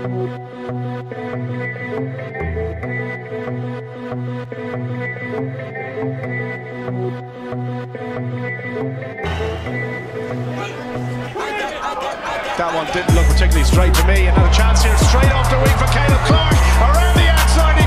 That one didn't look particularly straight to me. Another chance here, straight off the wing for Caleb Clark. Around the outside.